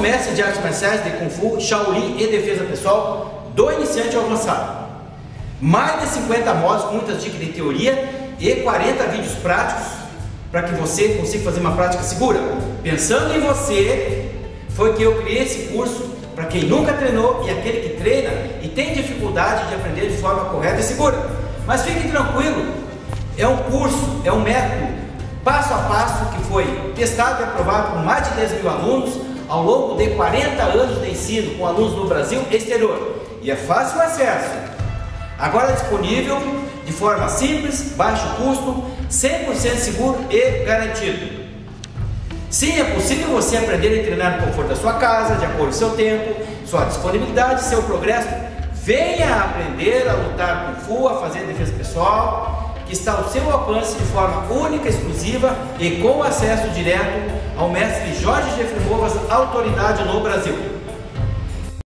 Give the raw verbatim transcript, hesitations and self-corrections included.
mestre de artes marciais de Kung Fu, Shaolin e defesa pessoal, do iniciante ao avançado. Mais de cinquenta modos com muitas dicas de teoria e quarenta vídeos práticos para que você consiga fazer uma prática segura. Pensando em você, foi que eu criei esse curso para quem nunca treinou e aquele que treina e tem dificuldade de aprender de forma correta e segura. Mas fiquem tranquilos, é um curso, é um método passo a passo que foi testado e aprovado por mais de dez mil alunos ao longo de quarenta anos de ensino com alunos no Brasil e exterior. E é fácil o acesso. Agora disponível de forma simples, baixo custo, cem por cento seguro e garantido. Sim, é possível você aprender a treinar no conforto da sua casa, de acordo com o seu tempo, sua disponibilidade, seu progresso. Venha aprender a lutar Kung Fu, a fazer defesa pessoal, que está ao seu alcance de forma única, exclusiva e com acesso direto ao mestre Jorge Jeffrey Movas, autoridade no Brasil.